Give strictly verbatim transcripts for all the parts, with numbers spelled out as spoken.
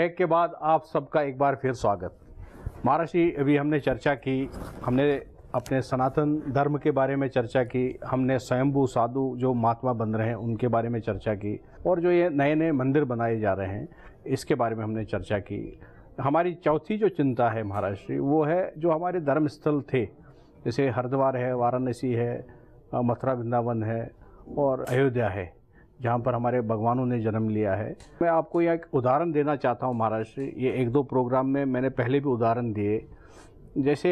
Break के बाद आप सबका एक बार फिर स्वागत। महाराज जी, अभी हमने चर्चा की, हमने अपने सनातन धर्म के बारे में चर्चा की, हमने स्वयंभू साधु जो महात्मा बन रहे हैं उनके बारे में चर्चा की, और जो ये नए नए मंदिर बनाए जा रहे हैं इसके बारे में हमने चर्चा की। हमारी चौथी जो चिंता है महाराज जी, वो है जो हमारे धर्म स्थल थे, जैसे हरिद्वार है, वाराणसी है, मथुरा वृंदावन है और अयोध्या है, जहाँ पर हमारे भगवानों ने जन्म लिया है। मैं आपको यह एक उदाहरण देना चाहता हूँ महाराज जी। ये एक दो प्रोग्राम में मैंने पहले भी उदाहरण दिए। जैसे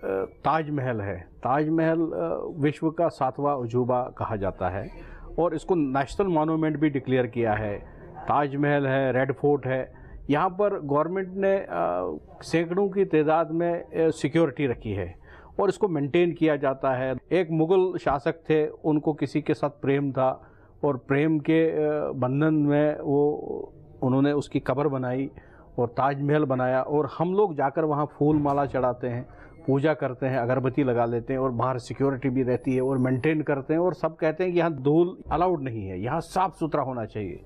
ताजमहल है, ताजमहल विश्व का सातवां अजूबा कहा जाता है और इसको नेशनल मॉन्यूमेंट भी डिक्लेयर किया है। ताजमहल है, रेड फोर्ट है, यहाँ पर गवर्नमेंट ने सैकड़ों की तादाद में सिक्योरिटी रखी है और इसको मेंटेन किया जाता है। एक मुग़ल शासक थे, उनको किसी के साथ प्रेम था और प्रेम के बंधन में वो उन्होंने उसकी कब्र बनाई और ताजमहल बनाया, और हम लोग जाकर वहाँ फूल माला चढ़ाते हैं, पूजा करते हैं, अगरबत्ती लगा लेते हैं, और बाहर सिक्योरिटी भी रहती है और मेंटेन करते हैं, और सब कहते हैं कि यहाँ धूल अलाउड नहीं है, यहाँ साफ़ सुथरा होना चाहिए।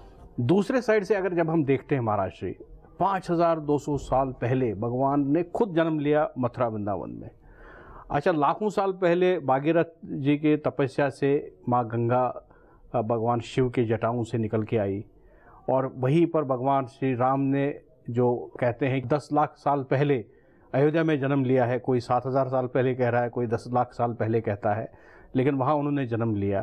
दूसरे साइड से अगर जब हम देखते हैं महाराज जी, पाँच हज़ार दो सौ साल पहले भगवान ने खुद जन्म लिया मथुरा वृंदावन में। अच्छा, लाखों साल पहले भागीरथ जी के तपस्या से माँ गंगा भगवान शिव के जटाओं से निकल के आई, और वहीं पर भगवान श्री राम ने जो कहते हैं दस लाख साल पहले अयोध्या में जन्म लिया है। कोई सात हज़ार साल पहले कह रहा है, कोई दस लाख साल पहले कहता है, लेकिन वहाँ उन्होंने जन्म लिया।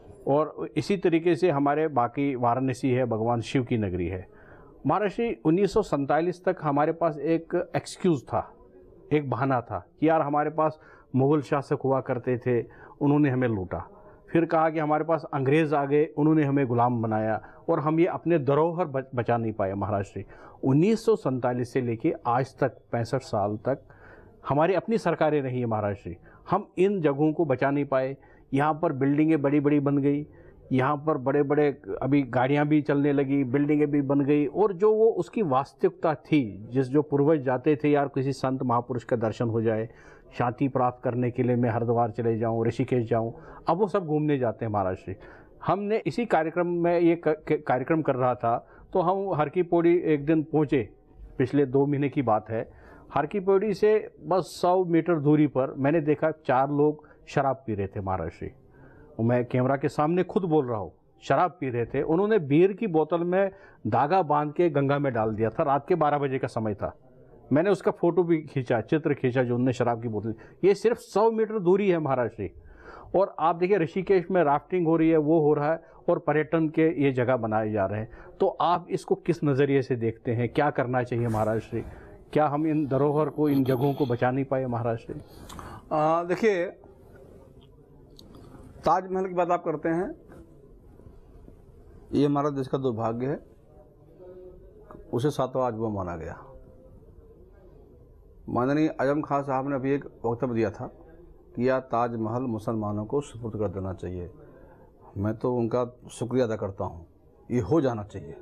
और इसी तरीके से हमारे बाकी वाराणसी है, भगवान शिव की नगरी है। महाराष्ट्र उन्नीस सौ सैंतालीस तक हमारे पास एक एक्सक्यूज़ था, एक बहाना था कि यार हमारे पास मुग़ल शासक हुआ करते थे, उन्होंने हमें लूटा। फिर कहा कि हमारे पास अंग्रेज़ आ गए, उन्होंने हमें गुलाम बनाया और हम ये अपने धरोहर बचा नहीं पाए। महाराष्ट्र उन्नीस सौ सैंतालीस से लेके आज तक पैंसठ साल तक हमारी अपनी सरकारें रही है महाराष्ट्र, हम इन जगहों को बचा नहीं पाए। यहाँ पर बिल्डिंगें बड़ी बड़ी बन गई, यहाँ पर बड़े बड़े अभी गाड़ियाँ भी चलने लगी, बिल्डिंगें भी बन गई, और जो वो उसकी वास्तविकता थी, जिस जो पूर्वज जाते थे यार किसी संत महापुरुष का दर्शन हो जाए, शांति प्राप्त करने के लिए मैं हरिद्वार चले जाऊँ, ऋषिकेश जाऊँ, अब वो सब घूमने जाते हैं महाराष्ट्र। हमने इसी कार्यक्रम में ये कार्यक्रम कर रहा था, तो हम हर की पौड़ी एक दिन पहुँचे, पिछले दो महीने की बात है। हर की पौड़ी से बस सौ मीटर दूरी पर मैंने देखा चार लोग शराब पी रहे थे महाराष्ट्र। मैं कैमरा के सामने खुद बोल रहा हूँ, शराब पी रहे थे। उन्होंने बीयर की बोतल में धागा बांध के गंगा में डाल दिया था। रात के बारह बजे का समय था। मैंने उसका फोटो भी खींचा, चित्र खींचा जो उन्होंने शराब की बोतल। ये सिर्फ सौ मीटर दूरी है महाराष्ट्र। और आप देखिए ऋषिकेश में राफ्टिंग हो रही है, वो हो रहा है, और पर्यटन के ये जगह बनाए जा रहे हैं। तो आप इसको किस नज़रिए से देखते हैं, क्या करना चाहिए महाराष्ट्र? क्या हम इन धरोहर को, इन जगहों को बचा नहीं पाए महाराष्ट्र? देखिए, ताजमहल की बात आप करते हैं, ये हमारा देश का दुर्भाग्य है, उसे सातवां अजूबा माना गया। माननीय आजम खान साहब ने अभी एक वक्तव्य दिया था कि यह ताजमहल मुसलमानों को सुपुर्द कर देना चाहिए। मैं तो उनका शुक्रिया अदा करता हूँ। ये हो जाना चाहिए,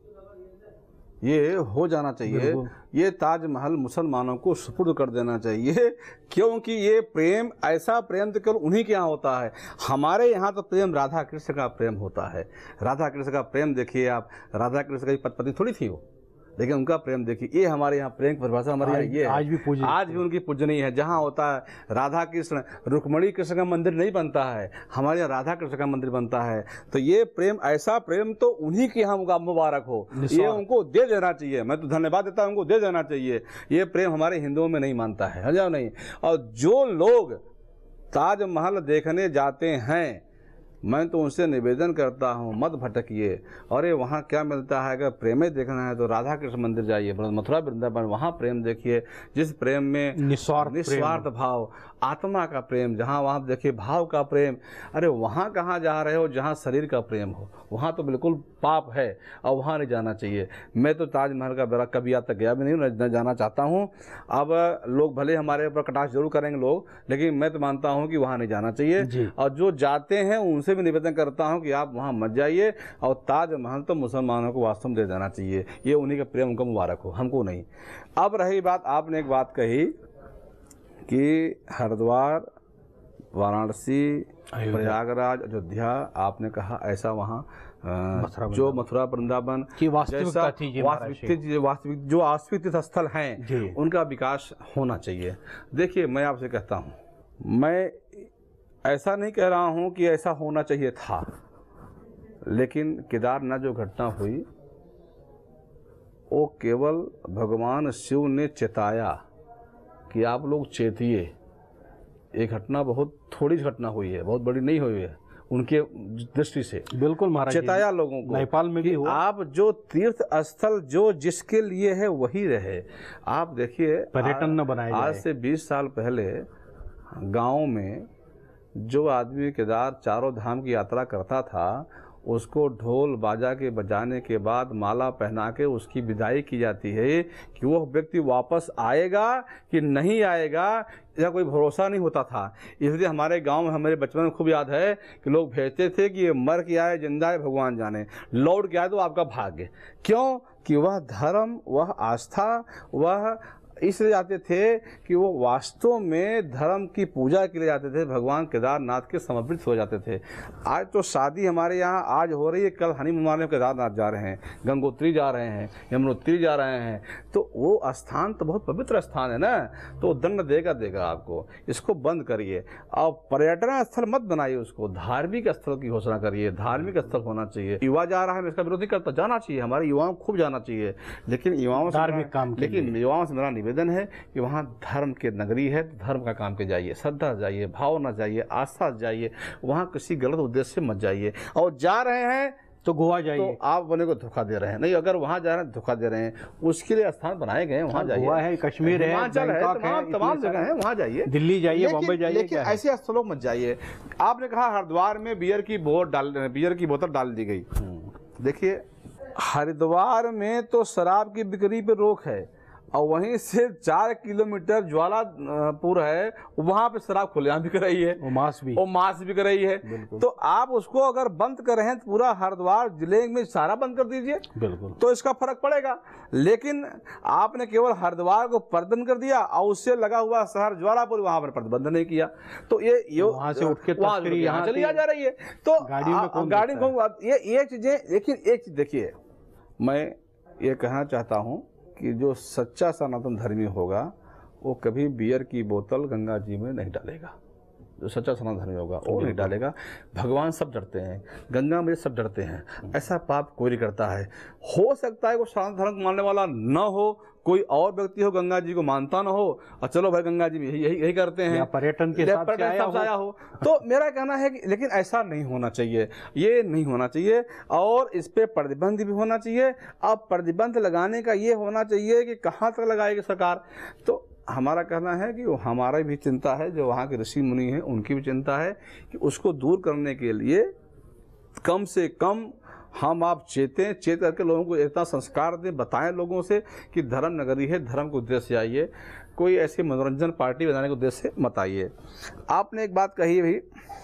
ये हो जाना चाहिए। ये ताजमहल मुसलमानों को सुपुर्द कर देना चाहिए, क्योंकि ये प्रेम, ऐसा प्रेम तो केवल उन्हीं के यहाँ होता है। हमारे यहाँ तो प्रेम राधा कृष्ण का प्रेम होता है। राधा कृष्ण का प्रेम देखिए आप, राधा कृष्ण की पत्नी थोड़ी थी वो, लेकिन उनका प्रेम देखिए। ये हमारे यहाँ प्रेम की परिभाषा हमारे यहाँ ये आज भी पूजनीय, आज भी उनकी पूजनीय है। जहाँ होता है राधा कृष्ण, रुक्मणी कृष्ण का मंदिर नहीं बनता है, हमारे यहाँ राधा कृष्ण का मंदिर बनता है। तो ये प्रेम, ऐसा प्रेम तो उन्हीं के यहाँ मुबारक हो, ये उनको दे देना चाहिए। मैं तो धन्यवाद देता हूँ, उनको दे देना चाहिए। ये प्रेम हमारे हिंदुओं में नहीं मानता है, है नहीं। और जो लोग ताजमहल देखने जाते हैं, मैं तो उनसे निवेदन करता हूँ, मत भटकिए। अरे वहाँ क्या मिलता है? अगर प्रेम देखना है तो राधा कृष्ण मंदिर जाइए, मथुरा वृंदावन, वहाँ प्रेम देखिए, जिस प्रेम में निस्वार्थ निस्वार्थ भाव, आत्मा का प्रेम, जहाँ वहाँ देखिए भाव का प्रेम। अरे वहाँ कहाँ जा रहे हो जहाँ शरीर का प्रेम हो? वहाँ तो बिल्कुल पाप है और वहाँ नहीं जाना चाहिए। मैं तो ताजमहल का बेरा कभी आज तक गया भी नहीं, न जाना चाहता हूँ। अब लोग भले हमारे ऊपर कटाक्ष जरूर करेंगे लोग, लेकिन मैं तो मानता हूँ कि वहाँ नहीं जाना चाहिए। और जो जाते हैं उनसे भी निवेदन करता हूँ कि आप वहाँ मत जाइए, और ताजमहल तो मुसलमानों को वास्तव में दे देना चाहिए। ये उन्हीं का प्रेम, उनको मुबारक हो, हमको नहीं। अब रही बात, आपने एक बात कही कि हरिद्वार, वाराणसी, प्रयागराज, अयोध्या, आपने कहा ऐसा वहाँ जो मथुरा वृंदावन की वास्तविकता थी, वास्तविक वास्तविक जो वास्तविक तीर्थ स्थल हैं उनका विकास होना चाहिए। देखिए मैं आपसे कहता हूँ, मैं ऐसा नहीं कह रहा हूँ कि ऐसा होना चाहिए था, लेकिन केदारनाथ जो घटना हुई वो केवल भगवान शिव ने चेताया कि आप लोग चेतिए। ये घटना बहुत थोड़ी घटना हुई है, बहुत बड़ी नहीं हुई है उनके दृष्टि से। बिल्कुल महाराज, चेताया लोगों को नेपाल में भी हुआ। आप जो तीर्थ स्थल जो जिसके लिए है वही रहे। आप देखिए पर्यटन न बनाए आज से बीस साल पहले गाँव में जो आदमी केदार चारों धाम की यात्रा करता था, उसको ढोल बाजा के बजाने के बाद माला पहना के उसकी विदाई की जाती है कि वह व्यक्ति वापस आएगा कि नहीं आएगा, इसका कोई भरोसा नहीं होता था। इसलिए हमारे गांव में हमारे बचपन में खूब याद है कि लोग भेजते थे कि ये मर के आए जिंदा है भगवान जाने, लौट के आए तो आपका भाग्य। क्यों? कि वह धर्म, वह आस्था, वह इसलिए जाते थे कि वो वास्तव में धर्म की पूजा के लिए जाते थे, भगवान केदारनाथ के समर्पित हो जाते थे। आज तो शादी हमारे यहाँ आज हो रही है, कल हनीमून मारने केदारनाथ जा रहे हैं, गंगोत्री जा रहे हैं, यमुनोत्री जा रहे हैं। तो वो स्थान तो बहुत पवित्र स्थान है ना, तो दंड देगा देगा आपको। इसको बंद करिए और पर्यटन स्थल मत बनाइए, उसको धार्मिक स्थल की घोषणा करिए। धार्मिक स्थल होना चाहिए। युवा जा रहा है, मैं इसका विरोध नहीं करता, जाना चाहिए, हमारे युवाओं को खूब जाना चाहिए, लेकिन युवाओं से धार्मिक काम लेकिन युवाओं से मेरा निवेदन है कि वहाँ धर्म की नगरी है, धर्म का काम के जाइए, श्रद्धा जाइए, भावना जाइए, आस्था जाइए, वहाँ किसी गलत उद्देश्य से मत जाइए। और जा रहे हैं तो गोवा जाइए, तो आप बने को धोखा दे रहे हैं। नहीं, अगर वहाँ जा रहे हैं धोखा दे रहे हैं, उसके लिए स्थान बनाए गए हैं, वहाँ जाइए। गोवा है, कश्मीर है, हिमाचल है, तमाम तमाम जगह है, वहाँ जाइए, दिल्ली जाइए, बॉम्बे जाइए। लेकिन ऐसे स्थलों मत जाइए। आपने कहा हरिद्वार में बियर की बोतल डाल बियर की बोतल डाल दी गई। देखिए हरिद्वार में तो शराब की बिक्री पे रोक है, और वहीं से चार किलोमीटर ज्वालापुर है, वहां पे शराब खुलेआम बिक रही है, वो मांस भी वो मांस बिक रही है। तो आप उसको अगर बंद कर रहे हैं तो पूरा हरिद्वार जिले में सारा बंद कर दीजिए, बिल्कुल, तो इसका फर्क पड़ेगा। लेकिन आपने केवल हरिद्वार को प्रतिबंध कर दिया और उससे लगा हुआ शहर ज्वालापुर वहां पर प्रतिबंध नहीं किया। तो ये वहां से उठ के यहाँ चली आ जा रही है। तो गाड़ी में ये ये चीजें, लेकिन एक चीज देखिए, मैं ये कहना चाहता हूँ कि जो सच्चा सनातन धर्मी होगा वो कभी बियर की बोतल गंगा जी में नहीं डालेगा। जो सच्चा सनातन धर्मी होगा वो नहीं डालेगा। भगवान सब डरते हैं, गंगा में सब डरते हैं, ऐसा पाप कोई नहीं करता है। हो सकता है वो सनातन धर्म को मानने वाला न हो, कोई और व्यक्ति हो गंगा जी को मानता ना हो, और चलो भाई गंगा जी में यही यही करते हैं, पर्यटन के हिसाब से आया, आया हो। तो मेरा कहना है कि लेकिन ऐसा नहीं होना चाहिए, ये नहीं होना चाहिए, और इस पे प्रतिबंध भी होना चाहिए। अब प्रतिबंध लगाने का ये होना चाहिए कि कहाँ तक लगाएगी सरकार। तो हमारा कहना है कि हमारा भी चिंता है, जो वहाँ के ऋषि मुनि हैं उनकी भी चिंता है कि उसको दूर करने के लिए कम से कम हम आप चेतें, चेत करके लोगों को इतना संस्कार दें, बताएं लोगों से कि धर्म नगरी है, धर्म के उद्देश्य से आइए, कोई ऐसी मनोरंजन पार्टी बनाने के उद्देश्य से मत आइए। आपने एक बात कही भाई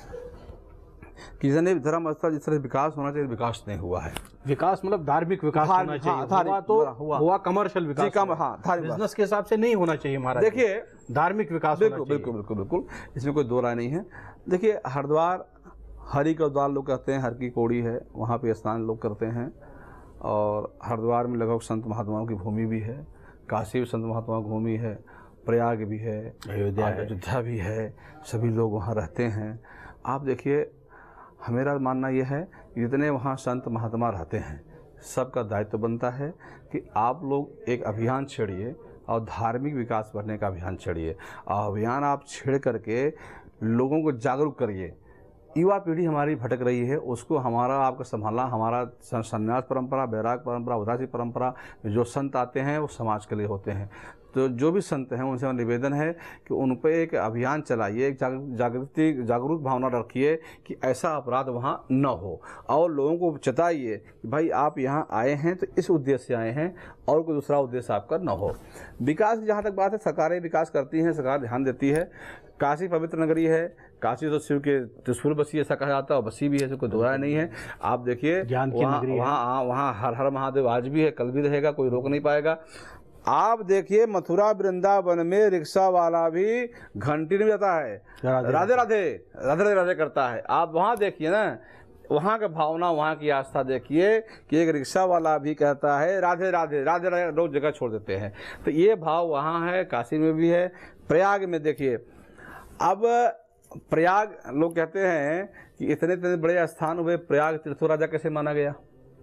कि जने धर्म स्थल जिस तरह विकास होना चाहिए, विकास नहीं हुआ है। विकास मतलब धार्मिक विकास होना चाहिए, हाँ, हुआ तो हुआ, हुआ कमर्शियल विकास, कम, हाँ, बिजनेस के हिसाब से नहीं होना चाहिए महाराज। देखिए धार्मिक विकास बिल्कुल बिल्कुल बिल्कुल बिल्कुल इसमें कोई दो राय नहीं है। देखिए हरिद्वार हरि का द्वार लोग कहते हैं, हर की कोड़ी है, वहाँ पे स्नान लोग करते हैं, और हरिद्वार में लगभग संत महात्माओं की भूमि भी है, काशी भी संत महात्माओं की भूमि है, प्रयाग भी है, अयोध्या अयोध्या भी है, सभी लोग वहाँ रहते हैं। आप देखिए मेरा मानना यह है जितने वहाँ संत महात्मा रहते हैं सबका दायित्व बनता है कि आप लोग एक अभियान छेड़िए और धार्मिक विकास बढ़ने का अभियान छेड़िए। और अभियान आप छेड़ करके लोगों को जागरूक करिए। युवा पीढ़ी हमारी भटक रही है, उसको हमारा आपका संभालना, हमारा संन्यास परंपरा, बैराग परंपरा, उदासी परंपरा, जो संत आते हैं वो समाज के लिए होते हैं। तो जो भी संत हैं उनसे निवेदन है कि उन पर एक अभियान चलाइए, एक जागृति जागरूक भावना रखिए कि ऐसा अपराध वहाँ न हो, और लोगों को चेताइए कि भाई आप यहाँ आए हैं तो इस उद्देश्य से आए हैं और कोई दूसरा उद्देश्य आपका न हो। विकास की जहाँ तक बात है, सरकारें विकास करती हैं, सरकार ध्यान देती है। काशी पवित्र नगरी है, काशी तो शिव के त्रिशूल बसी ऐसा कहा जाता है, और बसी भी है, कोई दोहरा नहीं है। आप देखिए वहाँ वहाँ वहाँ हर हर महादेव आज भी है, कल भी रहेगा, कोई रोक नहीं पाएगा। आप देखिए मथुरा वृंदावन में रिक्शा वाला भी घंटी नहीं बजाता है, राधे राधे राधे राधे राधे करता है। आप वहाँ देखिए ना, वहाँ का भावना, वहाँ की आस्था देखिए कि एक रिक्शा वाला भी कहता है राधे राधे राधे राधे, लोग जगह छोड़ देते हैं। तो ये भाव वहाँ है, काशी में भी है, प्रयाग में देखिए। अब प्रयाग लोग कहते हैं कि इतने इतने बड़े स्थान हुए, प्रयाग तीर्थो राजा कैसे माना गया?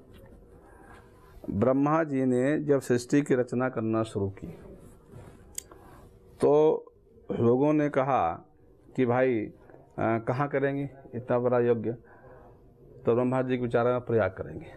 ब्रह्मा जी ने जब सृष्टि की रचना करना शुरू की तो लोगों ने कहा कि भाई आ, कहाँ करेंगे इतना बड़ा यज्ञ? तो ब्रह्मा जी के विचार में प्रयाग करेंगे।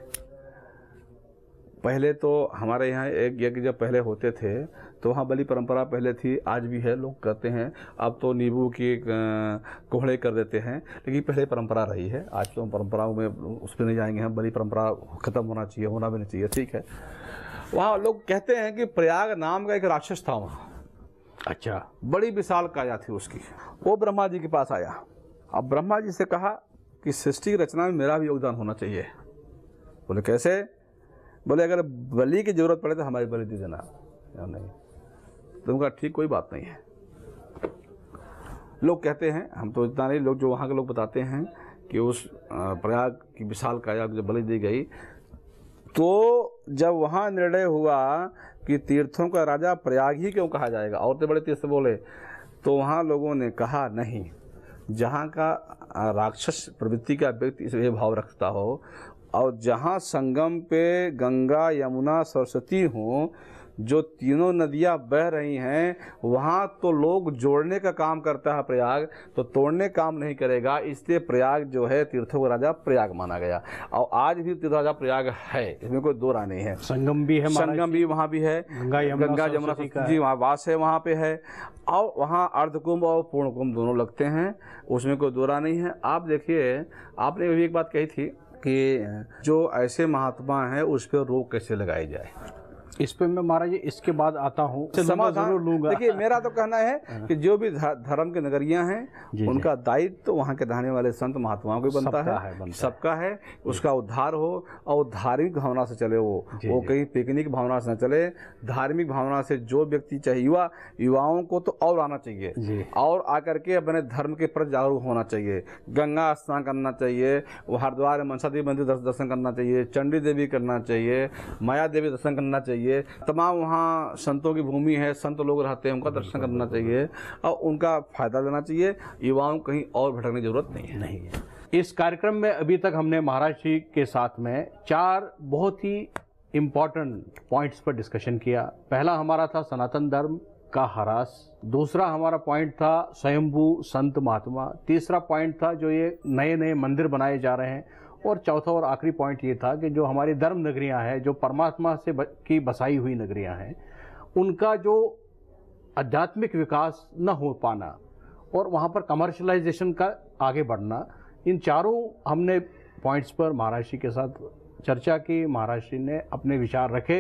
पहले तो हमारे यहाँ एक यज्ञ जब पहले होते थे तो वहाँ बलि परंपरा पहले थी, आज भी है, लोग कहते हैं। अब तो नींबू की कोहड़े कर देते हैं, लेकिन पहले परंपरा रही है। आज तो हम परंपराओं में उस पर नहीं जाएंगे, हम बलि परंपरा खत्म होना चाहिए, होना भी नहीं चाहिए, ठीक है। वहाँ लोग कहते हैं कि प्रयाग नाम का एक राक्षस था वहाँ। अच्छा, बड़ी विशाल काया थी उसकी। वो ब्रह्मा जी के पास आया। अब ब्रह्मा जी से कहा कि सृष्टि की रचना में मेरा भी योगदान होना चाहिए। बोले कैसे? बोले अगर बलि की जरूरत पड़े तो हमारी बलि दे देना, या नहीं? तो उनका ठीक कोई बात नहीं है। लोग कहते हैं, हम तो इतना नहीं, लोग जो वहाँ के लोग बताते हैं कि उस प्रयाग की विशाल काया जब बलि दी गई तो जब वहाँ निर्णय हुआ कि तीर्थों का राजा प्रयाग ही क्यों कहा जाएगा, और तो बड़े तीर्थ बोले, तो वहाँ लोगों ने कहा नहीं, जहाँ का राक्षस प्रवृत्ति का व्यक्ति इस भाव रखता हो और जहाँ संगम पे गंगा यमुना सरस्वती हों, जो तीनों नदियाँ बह रही हैं, वहाँ तो लोग जोड़ने का काम करता है प्रयाग, तो तोड़ने काम नहीं करेगा। इसलिए प्रयाग जो है तीर्थों का राजा प्रयाग माना गया, और आज भी तीर्थ राजा प्रयाग है, इसमें कोई दो राय नहीं है। संगम भी है, संगम भी वहाँ भी है, गंगा यमुना गंगा यमुना जी वहाँ वास है, वहाँ पे है, और वहाँ अर्धकुंभ और पूर्ण कुंभ दोनों लगते हैं, उसमें कोई दो राय नहीं है। आप देखिए, आपने भी एक बात कही थी कि जो ऐसे महात्मा हैं उस पर रोक कैसे लगाई जाए। इस पे मैं महाराज जी इसके बाद आता हूँ, समाधान जरूर लूंगा। देखिए, मेरा तो कहना है कि जो भी धर्म की नगरियां हैं उनका दायित्व तो वहाँ के रहने वाले संत महात्माओं को बनता है, है सबका है, उसका उद्धार हो, और धार्मिक भावना से चले, वो वो कहीं पिकनिक भावना से न चले, धार्मिक भावना से जो व्यक्ति चाहिए। युवा युवाओं को तो और आना चाहिए और आकर के अपने धर्म के प्रति जागरूक होना चाहिए। गंगा स्नान करना चाहिए, हरिद्वार मनसा देवी मंदिर दर्शन करना चाहिए, चंडी देवी करना चाहिए, माया देवी दर्शन करना चाहिए, तमाम वहाँ संतों की भूमि है, संत लोग रहते हैं, उनका दर्शन करना चाहिए और उनका फायदा लेना चाहिए। युवाओं को कहीं और भटकने की जरूरत नहीं है नहीं है। इस कार्यक्रम में अभी तक हमने महाराज जी के साथ में चार बहुत ही इम्पोर्टेंट पॉइंट्स पर डिस्कशन किया। पहला हमारा था सनातन धर्म का ह्रास, दूसरा हमारा पॉइंट था स्वयंभू संत महात्मा, तीसरा पॉइंट था जो ये नए नए मंदिर बनाए जा रहे हैं, और चौथा और आखिरी पॉइंट ये था कि जो हमारी धर्म नगरियां हैं, जो परमात्मा से की बसाई हुई नगरियां हैं, उनका जो आध्यात्मिक विकास न हो पाना और वहाँ पर कमर्शलाइजेशन का आगे बढ़ना, इन चारों हमने पॉइंट्स पर महाराज जी के साथ चर्चा की। महाराज जी ने अपने विचार रखे,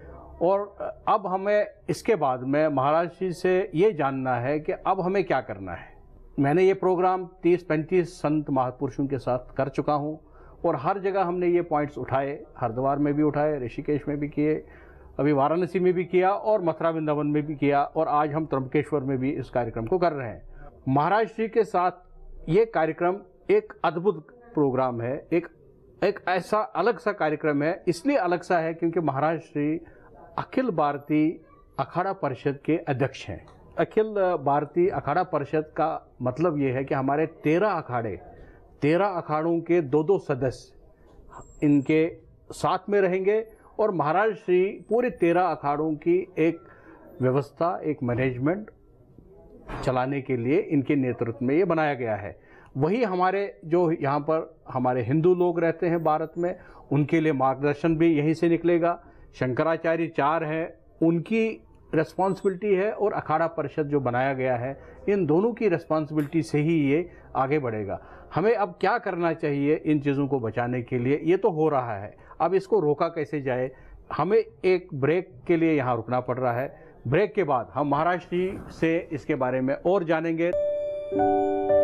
और अब हमें इसके बाद में महाराज जी से ये जानना है कि अब हमें क्या करना है। मैंने ये प्रोग्राम तीस पैंतीस संत महापुरुषों के साथ कर चुका हूँ, और हर जगह हमने ये पॉइंट्स उठाए, हरिद्वार में भी उठाए, ऋषिकेश में भी किए, अभी वाराणसी में भी किया, और मथुरा वृंदावन में भी किया, और आज हम त्र्यंबकेश्वर में भी इस कार्यक्रम को कर रहे हैं। महाराज जी के साथ ये कार्यक्रम एक अद्भुत प्रोग्राम है, एक एक ऐसा अलग सा कार्यक्रम है। इसलिए अलग सा है क्योंकि महाराज श्री अखिल भारतीय अखाड़ा परिषद के अध्यक्ष हैं। अखिल भारतीय अखाड़ा परिषद का मतलब ये है कि हमारे तेरह अखाड़े, तेरह अखाड़ों के दो दो सदस्य इनके साथ में रहेंगे, और महाराज श्री पूरे तेरह अखाड़ों की एक व्यवस्था, एक मैनेजमेंट चलाने के लिए इनके नेतृत्व में ये बनाया गया है। वही हमारे जो यहाँ पर हमारे हिंदू लोग रहते हैं भारत में, उनके लिए मार्गदर्शन भी यहीं से निकलेगा। शंकराचार्य चार हैं, उनकी रिस्पॉन्सिबिलिटी है, और अखाड़ा परिषद जो बनाया गया है, इन दोनों की रिस्पॉन्सिबिलिटी से ही ये आगे बढ़ेगा। हमें अब क्या करना चाहिए इन चीज़ों को बचाने के लिए? ये तो हो रहा है, अब इसको रोका कैसे जाए? हमें एक ब्रेक के लिए यहाँ रुकना पड़ रहा है। ब्रेक के बाद हम महाराज जी से इसके बारे में और जानेंगे।